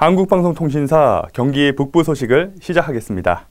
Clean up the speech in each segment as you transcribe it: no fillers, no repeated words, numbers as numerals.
한국방송통신사 경기 북부 소식을 시작하겠습니다.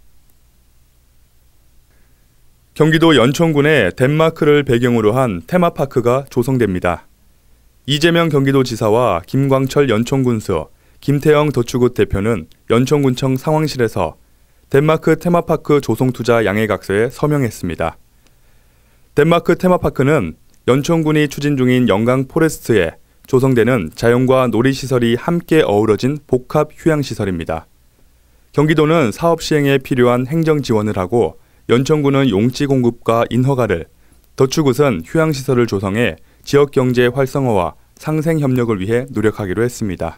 경기도 연천군에 덴마크를 배경으로 한 테마파크가 조성됩니다. 이재명 경기도지사와 김광철 연천군수, 김태영 도축굿 대표는 연천군청 상황실에서 덴마크 테마파크 조성투자 양해각서에 서명했습니다. 덴마크 테마파크는 연천군이 추진 중인 영강 포레스트에 조성되는 자연과 놀이시설이 함께 어우러진 복합 휴양시설입니다. 경기도는 사업 시행에 필요한 행정 지원을 하고 연천군은 용지 공급과 인허가를, 도축굿은 휴양시설을 조성해 지역경제 활성화와 상생 협력을 위해 노력하기로 했습니다.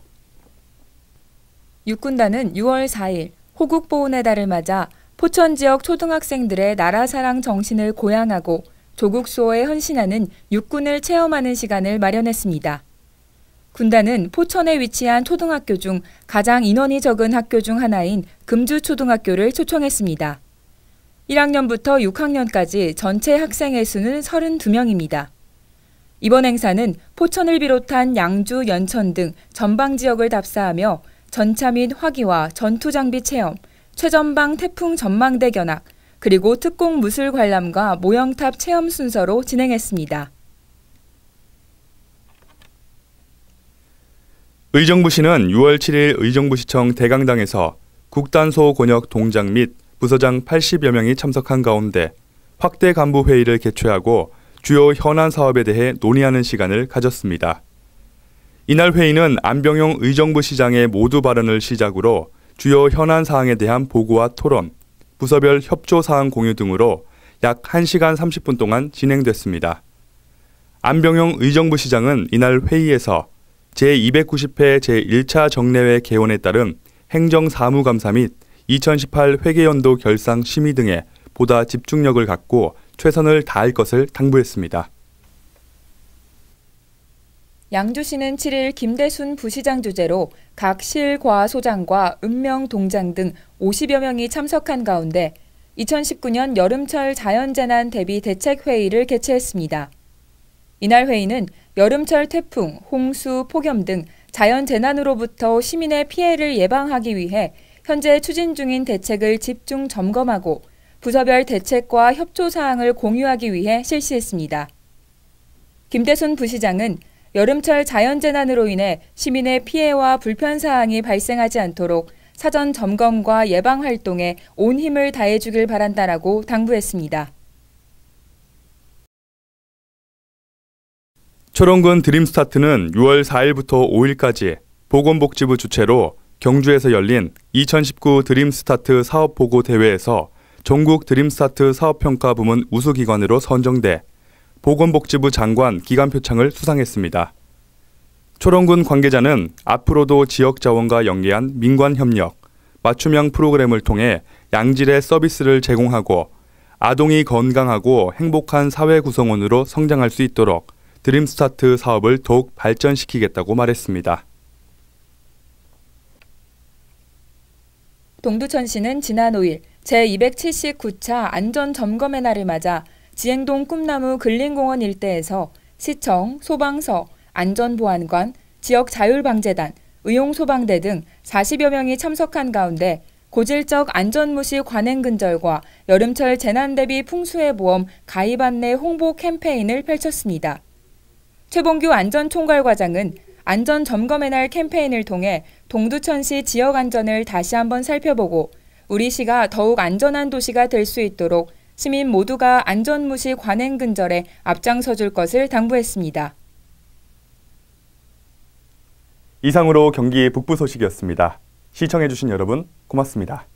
육군단은 6월 4일 호국보훈의 달을 맞아 포천 지역 초등학생들의 나라사랑 정신을 고양하고 조국 수호에 헌신하는 육군을 체험하는 시간을 마련했습니다. 군단은 포천에 위치한 초등학교 중 가장 인원이 적은 학교 중 하나인 금주초등학교를 초청했습니다. 1학년부터 6학년까지 전체 학생의 수는 32명입니다. 이번 행사는 포천을 비롯한 양주, 연천 등 전방 지역을 답사하며 전차 및 화기와 전투장비 체험, 최전방 태풍 전망대 견학, 그리고 특공 무술 관람과 모형탑 체험 순서로 진행했습니다. 의정부시는 6월 7일 의정부시청 대강당에서 국단소 권역 동장 및 부서장 80여 명이 참석한 가운데 확대 간부 회의를 개최하고 주요 현안 사업에 대해 논의하는 시간을 가졌습니다. 이날 회의는 안병용 의정부시장의 모두 발언을 시작으로 주요 현안 사항에 대한 보고와 토론, 부서별 협조 사항 공유 등으로 약 1시간 30분 동안 진행됐습니다. 안병용 의정부시장은 이날 회의에서 제290회 제1차 정례회 개원에 따른 행정사무감사 및 2018 회계연도 결상 심의 등에 보다 집중력을 갖고 최선을 다할 것을 당부했습니다. 양주시는 7일 김대순 부시장 주재로 각 실 과소장과 읍명 동장 등 50여 명이 참석한 가운데 2019년 여름철 자연재난 대비 대책회의를 개최했습니다. 이날 회의는 여름철 태풍, 홍수, 폭염 등 자연재난으로부터 시민의 피해를 예방하기 위해 현재 추진 중인 대책을 집중 점검하고 부서별 대책과 협조 사항을 공유하기 위해 실시했습니다. 김대순 부시장은 여름철 자연재난으로 인해 시민의 피해와 불편 사항이 발생하지 않도록 사전 점검과 예방 활동에 온 힘을 다해주길 바란다라고 당부했습니다. 초롱군 드림스타트는 6월 4일부터 5일까지 보건복지부 주최로 경주에서 열린 2019 드림스타트 사업보고대회에서 전국 드림스타트 사업평가 부문 우수기관으로 선정돼 보건복지부 장관 기관표창을 수상했습니다. 초롱군 관계자는 앞으로도 지역 자원과 연계한 민관협력, 맞춤형 프로그램을 통해 양질의 서비스를 제공하고 아동이 건강하고 행복한 사회 구성원으로 성장할 수 있도록 드림스타트 사업을 더욱 발전시키겠다고 말했습니다. 동두천시는 지난 5일 제279차 안전점검의 날을 맞아 지행동 꿈나무 근린공원 일대에서 시청, 소방서, 안전보안관, 지역자율방재단, 의용소방대 등 40여 명이 참석한 가운데 고질적 안전무시 관행근절과 여름철 재난대비 풍수해보험 가입 안내 홍보 캠페인을 펼쳤습니다. 최봉규 안전총괄과장은 안전점검의 날 캠페인을 통해 동두천시 지역 안전을 다시 한번 살펴보고 우리 시가 더욱 안전한 도시가 될 수 있도록 시민 모두가 안전무시 관행근절에 앞장서줄 것을 당부했습니다. 이상으로 경기 북부 소식이었습니다. 시청해주신 여러분 고맙습니다.